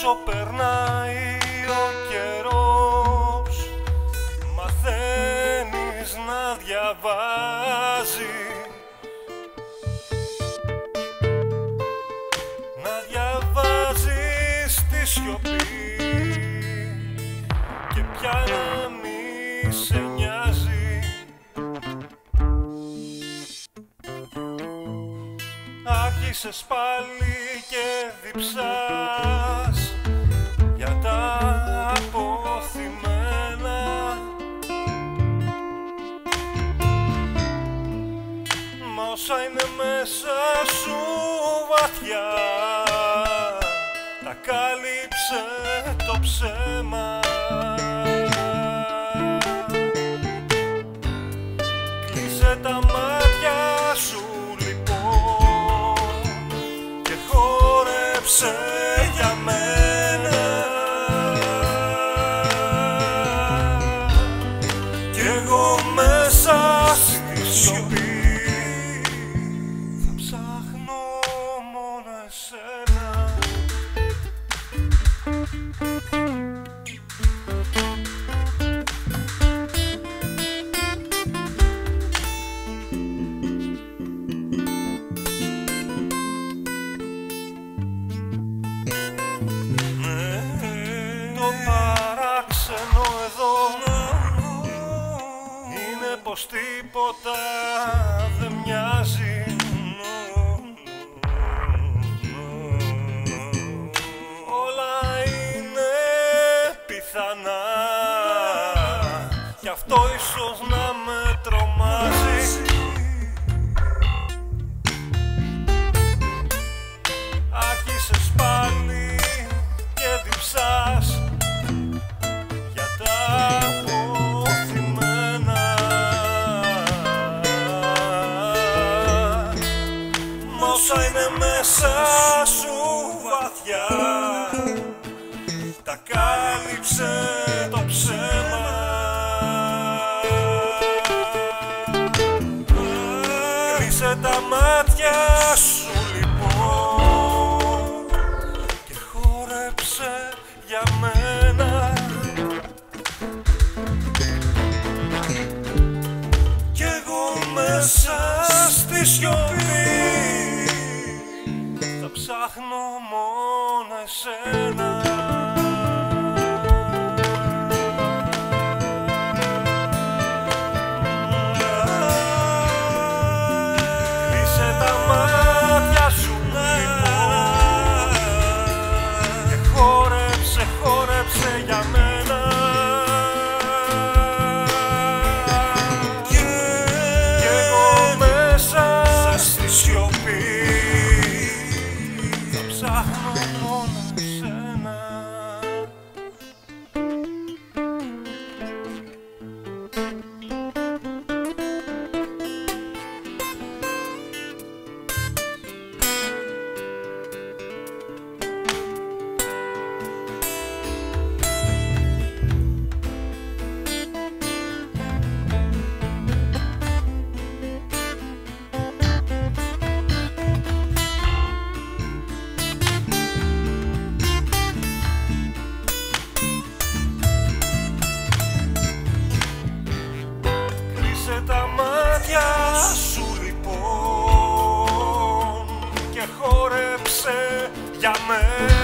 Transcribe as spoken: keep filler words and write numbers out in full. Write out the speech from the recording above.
όσο περνάει ο καιρός μαθαίνεις να διαβάζεις, να διαβάζεις τη σιωπή και πια να μη σε νοιάζει. Άρχισες πάλι και διψάς για τα αποθυμένα, μα όσα είναι μέσα σου βαθιά τα κάλυψε το ψέμα. Κλείσε τα μάτια σου για μένα κι εγώ μέσα στη σιωπή θα ψάχνω μόνο εσένα. Πως τίποτα δεν μοιάζει, όλα είναι πιθανά, γι' αυτό ίσως να με τρομάζει. Άρχισες πάλι και διψάς για τα όσα είναι μέσα σου βαθιά τα κάλυψε το ψέμα. Κλείσε τα μάτια σου λοιπόν και χόρεψε για μένα κι εγώ μέσα στη σιωπή θα ψάχνω μόνο εσένα. Κλείσε τα μάτια σου λοιπόν και χόρεψε, χόρεψε για μένα κι εγώ μέσα στη σιωπή ψάχνω μόνο εσένα. Τα μάτια σου λοιπόν και χόρεψε για μένα